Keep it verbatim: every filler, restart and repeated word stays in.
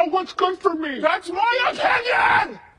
know what's good for me. That's my opinion!